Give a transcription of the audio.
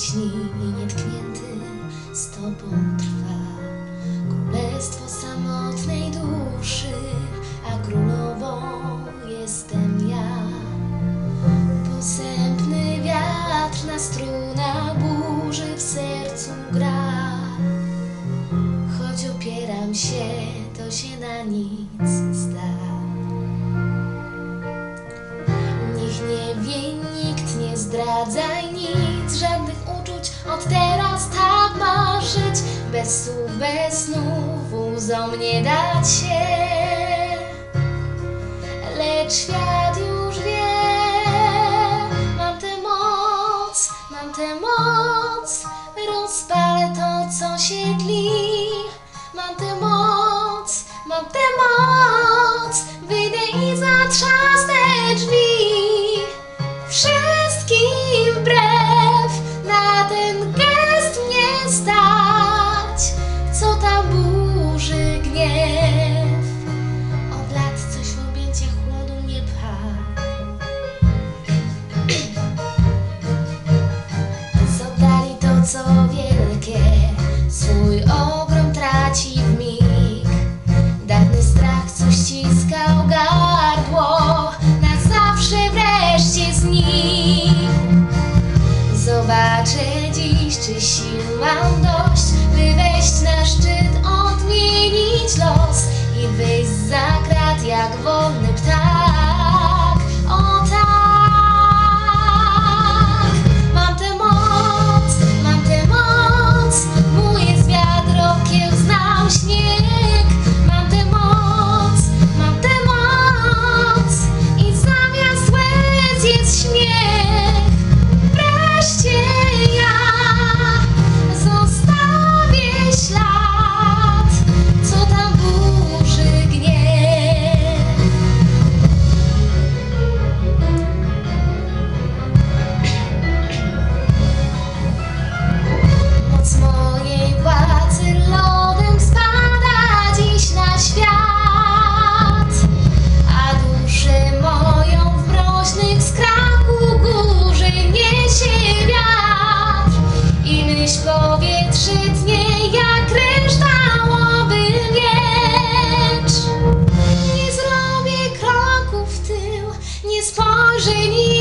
śni i nietknięty z Tobą trwa. Królestwo samotnej duszy, a królową jestem ja. Posępny wiatr na strunach burzy w sercu gra. Choć opieram się, to się na nic zda. Niech nie wie, nikt nie zdradzaj nic, żadnych uczuć, od teraz tak ma żyć. Bez słów, bez snów, łzom nie dać się. Lecz świat już wie, mam tę moc, rozpalę to, co się tli. Mam tę moc, wyjdę i zatrzasnę drzwi. Wszystkim wbrew, na ten gest mnie stać, co tam burzy gniew. Od lat coś w objęciach chłodu mnie pcha. Z oddali to, co wielkie, swój ogrom traci w mig. Dawny strach, co ściskał gardło, na zawsze wreszcie znikł. Zobaczę dziś, czy sił mam dość, by wejść na szczyt, odmienić los i wyjść zza krat jak wolny ptak. O tak! Mam tę moc, mój jest wiatr, okiełznał śnieg. Mam tę moc i zamiast łez jest śmiech. Wreszcie ja zostawię ślad, co tam burzy gniew. Moc mojej władzy lodem spada dziś na świat, a duszę moją w mroźnych skrach ku górze niesie wiatr. I myśl powietrze tnie jak kryształowy miecz. Nie zrobię kroku w tył, nie spojrzę nic.